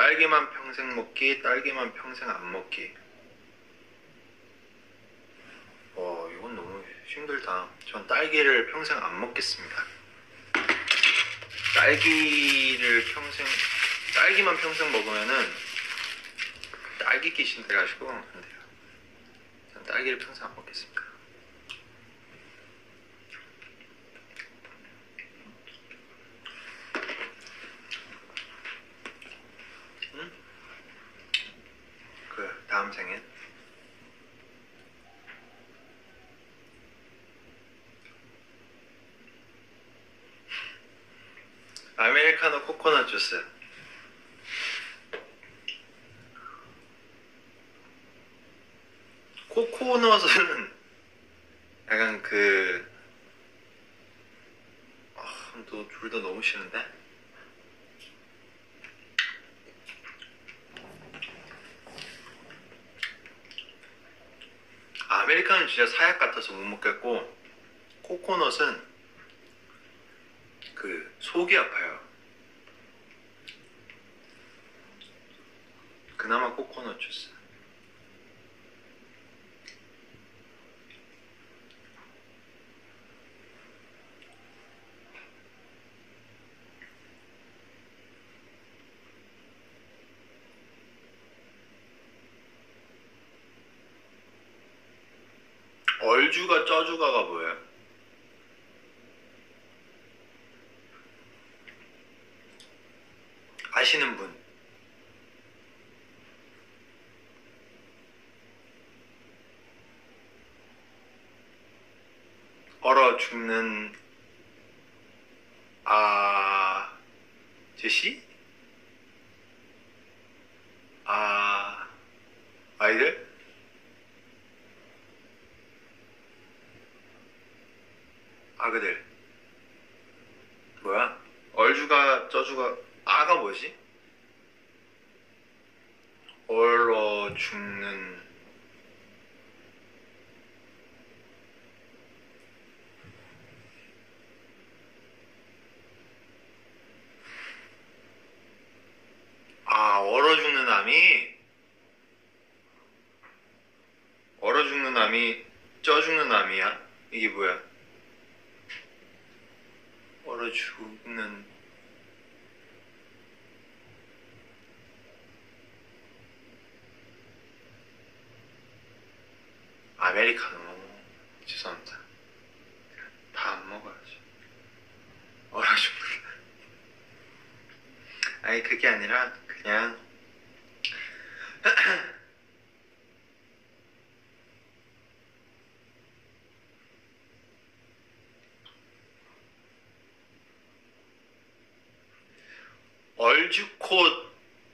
딸기만 평생 먹기, 딸기만 평생 안 먹기. 이건 너무 힘들다. 전 딸기를 평생 안 먹겠습니다. 딸기만 평생 먹으면은 딸기 귀신 돼가지고 안 돼요. 전 딸기를 평생 안 먹겠습니다. 응? 그 다음 생엔 아메리카노 코코넛 주스. 코코넛은 약간 둘 다 너무 싫은데? 아메리카노는 진짜 사약 같아서 못 먹겠고, 코코넛은 속이 아파요. 그나마 코코넛 주스. 얼주가 쪄주가가 뭐예요? 아시는 분? 얼어 죽는 아저씨? 아이들? 아그들. 뭐야? 얼주가 쪄주가 아가 뭐지? 얼어 죽는 얼어 죽는 암이 얼어 죽는 암이 쪄 죽는 암이야? 이게 뭐야? 얼어 죽는 아메리카노. 죄송합니다. 다 안 먹어야지. 얼어 죽는 아니 그게 아니라 그냥 얼죽코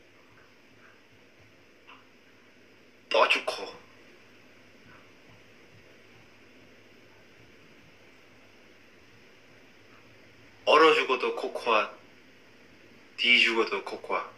떠죽코. 얼어 죽어도 코코아, 뒤 죽어도 코코아.